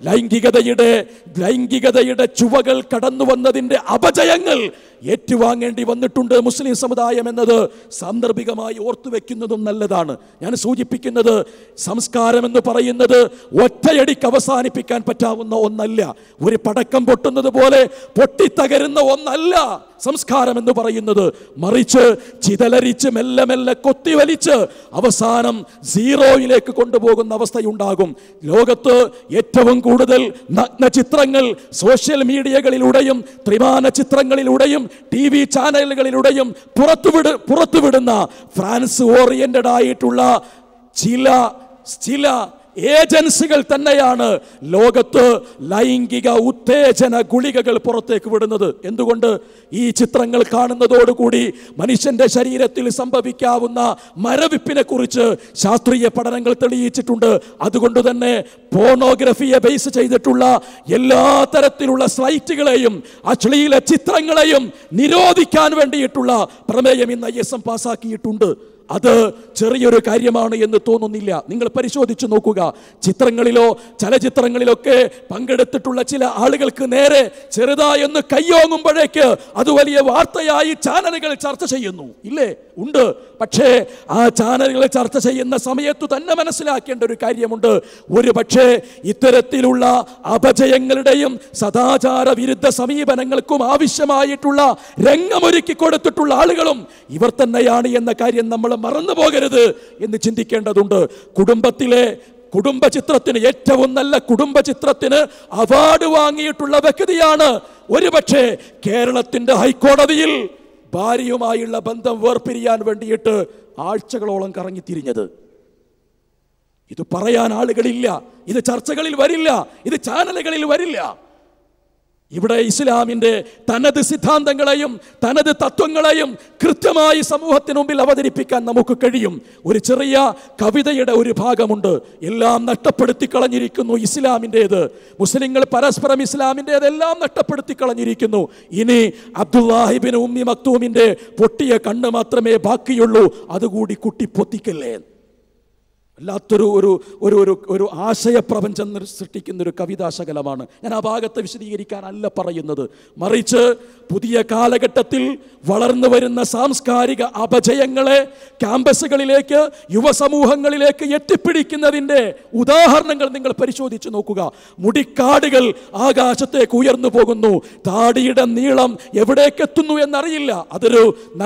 ലൈംഗികതയുടെ ചുവകൾ കടന്നു വന്നതിൻ്റെ അപജയങ്ങൾ ഏറ്റുവാങ്ങേണ്ടി വന്നിട്ടുണ്ട് മുസ്ലിം സമുദായം എന്നത് സാന്ദർഭികമായി ഓർത്തുവെക്കുന്നതും നല്ലതാണ്. ഞാൻ സൂചിപ്പിക്കുന്നത് സംസ്കാരം എന്ന് പറയുന്നത് ഒറ്റയടിക്ക് അവസാനിപ്പിക്കാൻ പറ്റാവുന്ന ഒന്നല്ല. ഒരു പടക്കം പൊട്ടുന്നത് പോലെ പൊട്ടിത്തകരുന്ന ഒന്നല്ല സംസ്കാരം എന്ന് പറയുന്നത്. മറിച്ച് ചിതലരിച്ച് മെല്ലെ കൊത്തിവലിച്ച് അവസാനം സീറോയിലേക്ക് കൊണ്ടുപോകുന്ന അവസ്ഥയുണ്ടാകും. ലോകത്ത് ഏറ്റവും കൂടുതൽ നഗ്ന ചിത്രങ്ങൾ സോഷ്യൽ മീഡിയകളിലൂടെയും ത്രിമാന ചിത്രങ്ങളിലൂടെയും TV ചാനലുകളിലൂടെയും പുറത്തുവിടുന്ന ഫ്രാൻസ് ഓറിയന്റഡ് ആയിട്ടുള്ള ചില ഏജൻസികൾ തന്നെയാണ് ലോകത്ത് ലൈംഗിക ഉത്തേജന ഗുളികകൾ പുറത്തേക്ക് വിടുന്നത്. എന്തുകൊണ്ട്? ഈ ചിത്രങ്ങൾ കാണുന്നതോടുകൂടി മനുഷ്യന്റെ ശരീരത്തിൽ സംഭവിക്കാവുന്ന മരവിപ്പിനെ കുറിച്ച് ശാസ്ത്രീയ പഠനങ്ങൾ തെളിയിച്ചിട്ടുണ്ട്. അതുകൊണ്ട് തന്നെ പോർണോഗ്രഫിയെ ബേസ് ചെയ്തിട്ടുള്ള എല്ലാ തരത്തിലുള്ള സൈറ്റുകളെയും അശ്ലീല ചിത്രങ്ങളെയും നിരോധിക്കാൻ വേണ്ടിയിട്ടുള്ള പ്രമേയം ഇന്ന് ISM പാസാക്കിയിട്ടുണ്ട്. അത് ചെറിയൊരു കാര്യമാണ് എന്ന് തോന്നുന്നില്ല. നിങ്ങൾ പരിശോധിച്ചു നോക്കുക. ചലച്ചിത്രങ്ങളിലൊക്കെ പങ്കെടുത്തിട്ടുള്ള ചില ആളുകൾക്ക് നേരെ ചെറുതായൊന്ന് കയ്യോങ്ങുമ്പോഴേക്ക് അത് വലിയ വാർത്തയായി ചാനലുകൾ ചർച്ച ചെയ്യുന്നു. ഇല്ലേ? ഉണ്ട്. പക്ഷേ ആ ചാനലുകൾ ചർച്ച ചെയ്യുന്ന സമയത്ത് തന്നെ മനസ്സിലാക്കേണ്ട ഒരു കാര്യമുണ്ട്. ഒരു പക്ഷേ ഇത്തരത്തിലുള്ള അപജയങ്ങളുടെയും സദാചാര വിരുദ്ധ സമീപനങ്ങൾക്കും ആവശ്യമായിട്ടുള്ള രംഗമൊരുക്കി കൊടുത്തിട്ടുള്ള ആളുകളും ഇവർ തന്നെയാണ് എന്ന കാര്യം നമ്മൾ മറന്നു പോകരുത് എന്ന് ചിന്തിക്കേണ്ടതുണ്ട്. കുടുംബചിത്രത്തിന് ഏറ്റവും നല്ല കുടുംബചിത്രത്തിന് അവാർഡ് വാങ്ങിയിട്ടുള്ള വ്യക്തിയാണ് ഒരുപക്ഷെ കേരളത്തിന്റെ ഹൈക്കോടതിയിൽ ഭാര്യയുമായുള്ള ബന്ധം വേർപിരിയാൻ വേണ്ടിയിട്ട് ആഴ്ചകളോളം കറങ്ങിത്തിരിഞ്ഞത്. ഇത് പറയാൻ ആളുകളില്ല, ഇത് ചർച്ചകളിൽ വരില്ല, ഇത് ചാനലുകളിൽ വരില്ല. ഇവിടെ ഇസ്ലാമിൻ്റെ തനത് സിദ്ധാന്തങ്ങളെയും തനത് തത്വങ്ങളെയും കൃത്യമായി സമൂഹത്തിന് മുമ്പിൽ അവതരിപ്പിക്കാൻ നമുക്ക് കഴിയും. ഒരു ചെറിയ കവിതയുടെ ഒരു ഭാഗമുണ്ട്. എല്ലാം നഷ്ടപ്പെടുത്തി കളഞ്ഞിരിക്കുന്നു ഇസ്ലാമിൻ്റേത്. മുസ്ലിങ്ങൾ പരസ്പരം ഇസ്ലാമിൻ്റേതെല്ലാം നഷ്ടപ്പെടുത്തി കളഞ്ഞിരിക്കുന്നു. ഇനി അബ്ദുല്ലാഹിബിൻ ഉമ്മി മക്തൂമിൻ്റെ പൊട്ടിയ കണ്ണ് മാത്രമേ ബാക്കിയുള്ളൂ, അതുകൂടി കുട്ടി പൊത്തിക്കല്ലേ. വല്ലാത്തൊരു ഒരു ആശയപ്രപഞ്ചം സൃഷ്ടിക്കുന്ന ഒരു കവിതാശകലമാണ്. ഞാൻ ആ ഭാഗത്തെ വിശദീകരിക്കാനല്ല പറയുന്നത്. മറിച്ച് പുതിയ കാലഘട്ടത്തിൽ വളർന്നു വരുന്ന സാംസ്കാരിക അപജയങ്ങളെ ക്യാമ്പസുകളിലേക്ക് യുവസമൂഹങ്ങളിലേക്ക് എത്തിപ്പിടിക്കുന്നതിൻ്റെ ഉദാഹരണങ്ങൾ നിങ്ങൾ പരിശോധിച്ച് നോക്കുക. മുടിക്കാടുകൾ ആകാശത്തേക്ക് ഉയർന്നു പോകുന്നു. താടിയുടെ നീളം എവിടേക്കെത്തുന്നു എന്നറിയില്ല. അതൊരു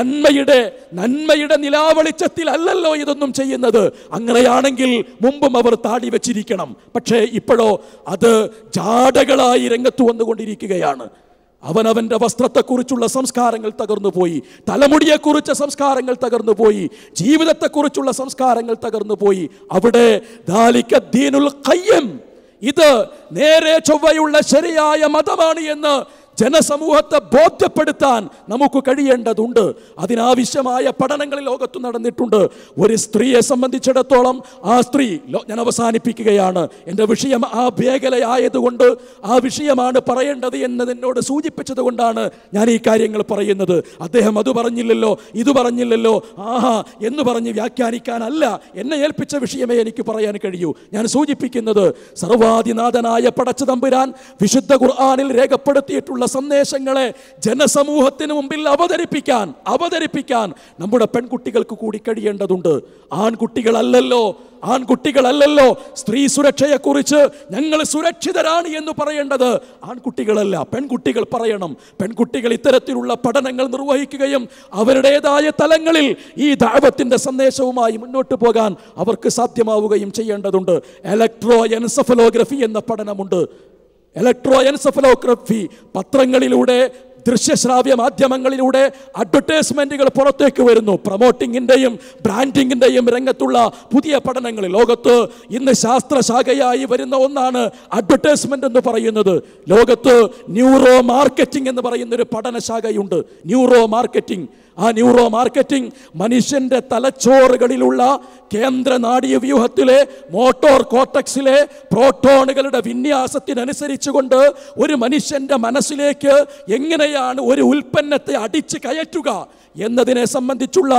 നന്മയുടെ നിലാവെളിച്ചത്തിൽ അല്ലല്ലോ ഇതൊന്നും ചെയ്യുന്നത്. അങ്ങനെയാണെങ്കിൽ മുമ്പും അവർ താടി വെച്ചിരിക്കണം. പക്ഷേ ഇപ്പോഴോ അത് ജാടകളായി രംഗത്ത് വന്നുകൊണ്ടിരിക്കുകയാണ്. അവനവന്റെ വസ്ത്രത്തെക്കുറിച്ചുള്ള സംസ്കാരങ്ങൾ തകർന്നുപോയി, തലമുടിയെക്കുറിച്ച സംസ്കാരങ്ങൾ തകർന്നുപോയി, ജീവിതത്തെക്കുറിച്ചുള്ള സംസ്കാരങ്ങൾ തകർന്നുപോയി. അവിടെ ദാലിക ദീനുൽ ഖയ്യിം ഇത് നേരെ ചൊവ്വയുള്ള ശരിയായ മതമാണ് എന്ന് ജനസമൂഹത്തെ ബോധ്യപ്പെടുത്താൻ നമുക്ക് കഴിയേണ്ടതുണ്ട്. അതിനാവശ്യമായ പഠനങ്ങൾ ലോകത്ത് നടന്നിട്ടുണ്ട്. ഒരു സ്ത്രീയെ സംബന്ധിച്ചിടത്തോളം ആ സ്ത്രീ, ഞാൻ അവസാനിപ്പിക്കുകയാണ്, എൻ്റെ വിഷയം ആ മേഖലയായതുകൊണ്ട് ആ വിഷയമാണ് പറയേണ്ടത് എന്നതിനോട് സൂചിപ്പിച്ചത് കൊണ്ടാണ് ഞാൻ ഈ കാര്യങ്ങൾ പറയുന്നത്. അദ്ദേഹം അത് പറഞ്ഞില്ലല്ലോ, ഇത് പറഞ്ഞില്ലല്ലോ, ആഹാ എന്ന് പറഞ്ഞ് വ്യാഖ്യാനിക്കാനല്ല എന്നെ ഏൽപ്പിച്ച വിഷയമേ എനിക്ക് പറയാൻ കഴിയൂ. ഞാൻ സൂചിപ്പിക്കുന്നത് സർവാധിനാഥനായ പടച്ച തമ്പുരാൻ വിശുദ്ധ ഖുർആനിൽ രേഖപ്പെടുത്തിയിട്ടുള്ള സന്ദേശങ്ങളെ ജനസമൂഹത്തിന് മുമ്പിൽ അവതരിപ്പിക്കാൻ നമ്മുടെ പെൺകുട്ടികൾക്ക് കൂടി കഴിയേണ്ടതുണ്ട്. ആൺകുട്ടികളല്ലല്ലോ സ്ത്രീ സുരക്ഷയെക്കുറിച്ച് ഞങ്ങൾ സുരക്ഷിതരാണ് എന്ന് പറയേണ്ടത്. ആൺകുട്ടികളല്ല, പെൺകുട്ടികൾ പറയണം. പെൺകുട്ടികൾ ഇത്തരത്തിലുള്ള പഠനങ്ങൾ നിർവഹിക്കുകയും അവരുടേതായ തലങ്ങളിൽ ഈ ദഅവത്തിന്റെ സന്ദേശവുമായി മുന്നോട്ട് പോകാൻ അവർക്ക് സാധ്യമാവുകയും ചെയ്യേണ്ടതുണ്ട്. ഇലക്ട്രോ എൻസെഫലോഗ്രഫി എന്ന പഠനമുണ്ട്. ഇലക്ട്രോ എൻസെഫലോഗ്രഫി പത്രങ്ങളിലൂടെ, ദൃശ്യശ്രാവ്യ മാധ്യമങ്ങളിലൂടെ അഡ്വർടൈസ്മെന്റുകൾ പുറത്തേക്ക് വരുന്നു. പ്രൊമോട്ടിങ്ങിന്റെയും ബ്രാൻഡിങ്ങിന്റെയും രംഗത്തുള്ള പുതിയ പഠനങ്ങൾ ലോകത്ത് ഇന്ന് ശാസ്ത്രശാഖയായി വരുന്ന ഒന്നാണ് അഡ്വർടൈസ്മെന്റ് എന്ന് പറയുന്നത്. ലോകത്ത് ന്യൂറോ മാർക്കറ്റിംഗ് എന്ന് പറയുന്ന ഒരു പഠനശാഖയുണ്ട്. ന്യൂറോ മാർക്കറ്റിംഗ് മനുഷ്യന്റെ തലച്ചോറുകളിലുള്ള കേന്ദ്ര നാഡീവ്യൂഹത്തിലെ മോട്ടോർ കോർട്ടക്സിലെ പ്രോട്ടോണുകളുടെ വിന്യാസത്തിനനുസരിച്ചുകൊണ്ട് ഒരു മനുഷ്യന്റെ മനസ്സിലേക്ക് എങ്ങനെയാണ് ഒരു ഉൽപ്പന്നത്തെ അടിച്ചു കയറ്റുക എന്നതിനെ സംബന്ധിച്ചുള്ള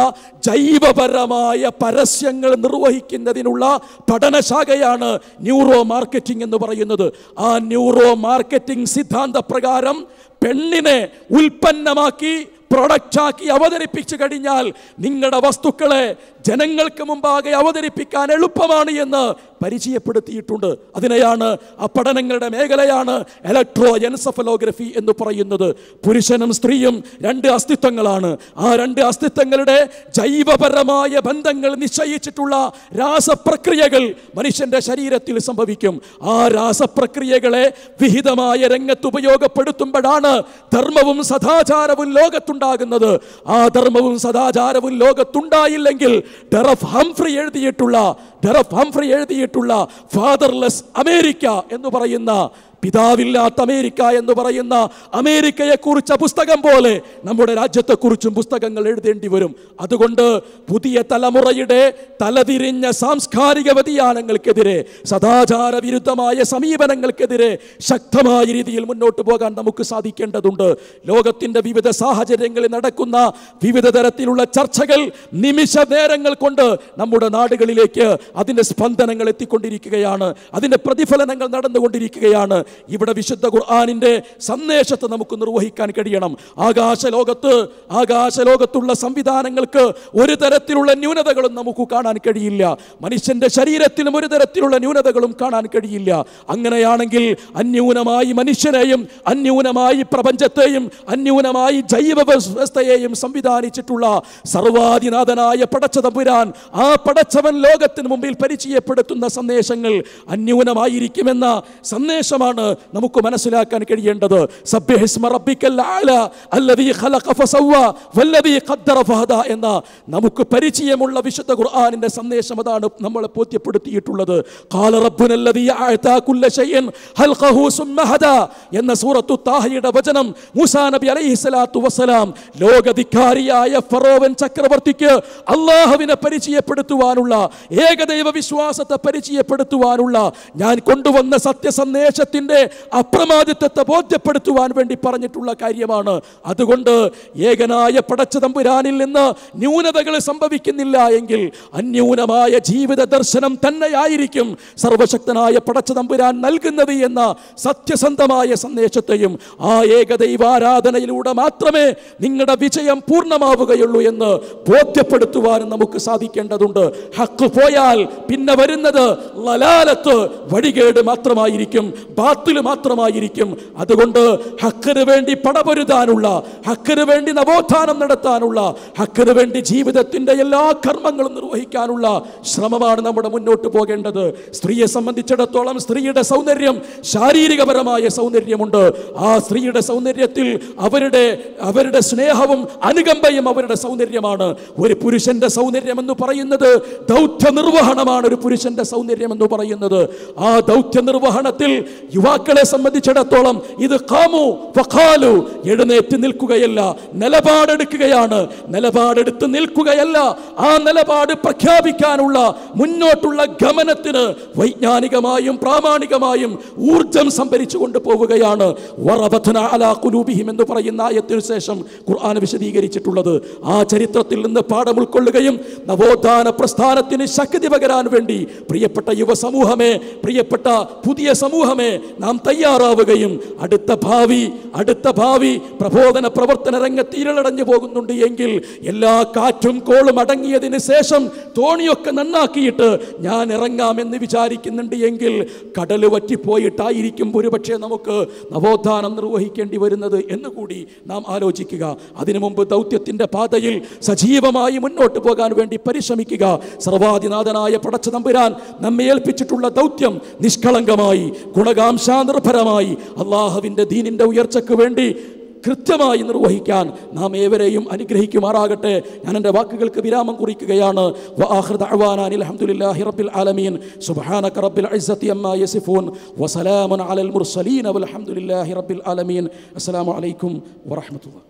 ജൈവപരമായ പരസ്യങ്ങൾ നിർവഹിക്കുന്നതിനുള്ള പഠനശാഖയാണ് ന്യൂറോ മാർക്കറ്റിംഗ് എന്ന് പറയുന്നത്. ആ ന്യൂറോ മാർക്കറ്റിംഗ് സിദ്ധാന്ത പ്രകാരം പെണ്ണിനെ ഉൽപ്പന്നമാക്കി, പ്രൊഡക്റ്റാക്കി അവതരിപ്പിച്ചു കഴിഞ്ഞാൽ നിങ്ങളുടെ വസ്തുക്കളെ ജനങ്ങൾക്ക് മുമ്പാകെ അവതരിപ്പിക്കാൻ എളുപ്പമാണ് എന്ന് പരിചയപ്പെടുത്തിയിട്ടുണ്ട്. അതിനെയാണ്, ആ പഠനങ്ങളുടെ മേഖലയാണ് ഇലക്ട്രോ എൻസെഫലോഗ്രഫി എന്ന് പറയുന്നത്. പുരുഷനും സ്ത്രീയും രണ്ട് അസ്തിത്വങ്ങളാണ്. ആ രണ്ട് അസ്തിത്വങ്ങളുടെ ജൈവപരമായ ബന്ധങ്ങൾ നിശ്ചയിച്ചിട്ടുള്ള രാസപ്രക്രിയകൾ മനുഷ്യന്റെ ശരീരത്തിൽ സംഭവിക്കും. ആ രാസപ്രക്രിയകളെ വിഹിതമായ രംഗത്ത് ഉപയോഗപ്പെടുത്തുമ്പോഴാണ് ധർമ്മവും സദാചാരവും ലോകത്തുണ്ടാകുന്നത്. ആ ധർമ്മവും സദാചാരവും ലോകത്തുണ്ടായില്ലെങ്കിൽ ഡെറഫ് ഹംഫ്രി എഴുതിയിട്ടുള്ള ഫാദർലെസ് അമേരിക്ക എന്ന് പറയുന്ന, പിതാവില്ലാത്ത അമേരിക്ക എന്ന് പറയുന്ന അമേരിക്കയെ കുറിച്ച പുസ്തകം പോലെ നമ്മുടെ രാജ്യത്തെക്കുറിച്ചും പുസ്തകങ്ങൾ എഴുതേണ്ടി വരും. അതുകൊണ്ട് പുതിയ തലമുറയുടെ തലതിരിഞ്ഞ സാംസ്കാരിക വ്യതിയാനങ്ങൾക്കെതിരെ, സദാചാര വിരുദ്ധമായ സമീപനങ്ങൾക്കെതിരെ ശക്തമായ രീതിയിൽ മുന്നോട്ട് പോകാൻ നമുക്ക് സാധിക്കേണ്ടതുണ്ട്. ലോകത്തിന്റെ വിവിധ സാഹചര്യങ്ങളിൽ നടക്കുന്ന വിവിധ തരത്തിലുള്ള ചർച്ചകൾ നിമിഷ നേരങ്ങൾ കൊണ്ട് നമ്മുടെ നാടുകളിലേക്ക് അതിൻ്റെ സ്പന്ദനങ്ങൾ എത്തിക്കൊണ്ടിരിക്കുകയാണ്, അതിൻ്റെ പ്രതിഫലനങ്ങൾ നടന്നുകൊണ്ടിരിക്കുകയാണ്. ഇവിടെ വിശുദ്ധ ഖുർആനിന്റെ സന്ദേശത്തെ നമുക്ക് നിർവഹിക്കാൻ കഴിയണം. ആകാശലോകത്തുള്ള സംവിധാനങ്ങൾക്ക് ഒരു തരത്തിലുള്ള ന്യൂനതകളും നമുക്ക് കാണാൻ കഴിയില്ല. മനുഷ്യന്റെ ശരീരത്തിലും ഒരു തരത്തിലുള്ള ന്യൂനതകളും കാണാൻ കഴിയില്ല. അങ്ങനെയാണെങ്കിൽ അന്യൂനമായി മനുഷ്യനെയും അന്യൂനമായി പ്രപഞ്ചത്തെയും അന്യൂനമായി ജൈവ വ്യവസ്ഥയെയും സംവിധാനിച്ചിട്ടുള്ള സർവാധിനാഥനായ പടച്ച തമ്പുരാൻ, ആ പടച്ചവൻ ലോകത്തിന് മുമ്പിൽ പരിചയപ്പെടുത്തുന്ന സന്ദേശങ്ങൾ അന്യൂനമായിരിക്കുമെന്ന സന്ദേശമാണ് നമുക്ക് മനസ്സിലാക്കാൻ കഴിയേണ്ടത്. സബ്ബിഹിസ്മ റബ്ബിക്കൽ അഅല അല്ലദീ ഖലഖ ഫസവ്വ വല്ലദീ ഖദ്ദറ ഫഹദ എന്ന നമുക്ക് പരിചയമുള്ള വിശുദ്ധ ഖുർആനിന്റെ സന്ദേശം അതാണ് നമ്മളെ ബോധ്യപ്പെടുത്തിയിട്ടുള്ളത്. ഖാല റബ്ബുനല്ലദീ അഅതാ കുല്ല ശൈഇൻ ഖൽഖഹു സുമ്മ ഹദാ എന്ന സൂറത്തു താഹയുടെ വചനം മൂസാ നബി അലൈഹിസ്സലാത്തു വസ്സലാം ലോകധികാരിയായ ഫറോവൻ ചക്രവർത്തിക്ക് അല്ലാഹുവിനെ പരിചയപ്പെടുത്തുവാനുള്ള, ഏകദൈവ വിശ്വാസത്തെ പരിചയപ്പെടുത്തുവാനുള്ള, ഞാൻ കൊണ്ടുവന്ന സത്യസന്ദേശത്തിന്റെ അപ്രമാദിത്വത്തെ ബോധ്യപ്പെടുത്തുവാൻ വേണ്ടി പറഞ്ഞിട്ടുള്ള കാര്യമാണ്. അതുകൊണ്ട് ഏകനായ പടച്ച തമ്പുരാനിൽ നിന്ന് ന്യൂനതകൾ സംഭവിക്കുന്നില്ല എങ്കിൽ അന്യൂനമായ ജീവിത ദർശനം തന്നെയായിരിക്കും സർവശക്തനായ പടച്ച തമ്പുരാൻ നൽകുന്നത് എന്ന സത്യസന്ധമായ സന്ദേശത്തെയും ആ ഏകദൈവാരാധനയിലൂടെ മാത്രമേ നിങ്ങളുടെ വിജയം പൂർണ്ണമാവുകയുള്ളൂ എന്ന് ബോധ്യപ്പെടുത്തുവാനും നമുക്ക് സാധിക്കേണ്ടതുണ്ട്. ഹക്ക് പോയാൽ പിന്നെ വരുന്നത് ലലാലത്ത്, വഴികേട് മാത്രമായിരിക്കും. ബാത്തില് മാത്രമായിരിക്കും. അതുകൊണ്ട് ഹക്കിന് വേണ്ടി പടപൊരുതാനുള്ള, ഹക്കിന് വേണ്ടി നവോത്ഥാനം നടത്താനുള്ള, ഹക്കിന് വേണ്ടി ജീവിതത്തിന്റെ എല്ലാ കർമ്മങ്ങളും നിർവഹിക്കാനുള്ള ശ്രമമാണ് നമ്മുടെ മുന്നോട്ട് പോകേണ്ടത്. സ്ത്രീയെ സംബന്ധിച്ചിടത്തോളം സ്ത്രീയുടെ സൗന്ദര്യം ശാരീരികപരമായ സൗന്ദര്യമുണ്ട്. ആ സ്ത്രീയുടെ സൗന്ദര്യത്തിൽ അവരുടെ സ്നേഹവും അനുകമ്പയും അവരുടെ സൗന്ദര്യമാണ്. ഒരു പുരുഷന്റെ സൗന്ദര്യം എന്ന് പറയുന്നത് ദൗത്യ നിർവഹണമാണ്. ഒരു പുരുഷന്റെ സൗന്ദര്യം എന്ന് പറയുന്നത് ആ ദൗത്യ നിർവഹണത്തിൽ യുവാക്കളെ സംബന്ധിച്ചിടത്തോളം ഇത് ഖാമു ഫഖാലു, എഴുന്നേറ്റ് നിൽക്കുകയല്ല, നിലപാടെടുക്കുകയാണ്. നിലപാടെടുത്ത് നിൽക്കുകയല്ല, ആ നിലപാട് പ്രഖ്യാപിക്കാനുള്ള മുന്നോട്ടുള്ള ഗമനത്തിന് വൈജ്ഞാനികമായും പ്രാമാണികമായും ഊർജം സംഭരിച്ചു കൊണ്ടുപോവുകയാണ്. വറബത്നാ അലാ ഖുലൂബിഹിം എന്ന് പറയുന്ന ആയത്തിനു ശേഷം ഖുർആൻ വിശദീകരിച്ചിട്ടുള്ളത്. ആ ചരിത്രത്തിൽ നിന്ന് പാഠം ഉൾക്കൊള്ളുകയും നവോത്ഥാന പ്രസ്ഥാനത്തിന് ശക്തി പകരാൻ വേണ്ടി പ്രിയപ്പെട്ട യുവസമൂഹമേ, പ്രിയപ്പെട്ട പുതിയ സമൂഹമേ, നാം തയ്യാറാവുകയും അടുത്ത ഭാവി പ്രബോധന പ്രവർത്തന രംഗത്ത് ഇരുളടഞ്ഞു പോകുന്നുണ്ട് എങ്കിൽ എല്ലാ കാറ്റും കോളും അടങ്ങിയതിന് ശേഷം തോണിയൊക്കെ നന്നാക്കിയിട്ട് ഞാൻ ഇറങ്ങാമെന്ന് വിചാരിക്കുന്നുണ്ട് എങ്കിൽ കടൽ വറ്റിപ്പോയിട്ടായിരിക്കും ഒരുപക്ഷെ നമുക്ക് നവോത്ഥാനം നിർവഹിക്കേണ്ടി വരുന്നത് എന്നുകൂടി നാം ആലോചിക്കുക. അതിനു മുമ്പ് ദൗത്യത്തിന്റെ പാതയിൽ സജീവമായി മുന്നോട്ട് പോകാൻ വേണ്ടി പരിശ്രമിക്കുക. സർവാധിനാഥനായ പടച്ച തമ്പുരാൻ നമ്മെ ഏൽപ്പിച്ചിട്ടുള്ള ദൗത്യം നിഷ്കളങ്കമായി ഗുണകാംശാനിർഭരമായി അള്ളാഹുവിന്റെ ദീനിന്റെ ഉയർച്ചയ്ക്ക് വേണ്ടി കൃത്യമായി നിർവഹിക്കാൻ നാം ഏവരെയും അനുഗ്രഹിക്കുമാറാകട്ടെ. ഞാൻ എൻ്റെ വാക്കുകൾക്ക് വിരാമം കുറിക്കുകയാണ്. വആഖിറു ദഅ്വാനാ അൽഹംദുലില്ലാഹി റബ്ബിൽ ആലമീൻ. സുബ്ഹാനക റബ്ബിൽ ഇസ്സത്തി അമ്മാ യസിഫൂൻ വസലാമുൻ അലൽ മുർസലീൻ വൽഹംദുലില്ലാഹി റബ്ബിൽ ആലമീൻ. അസ്സലാമു അലൈക്കും വറഹ്മത്തുള്ളാഹി.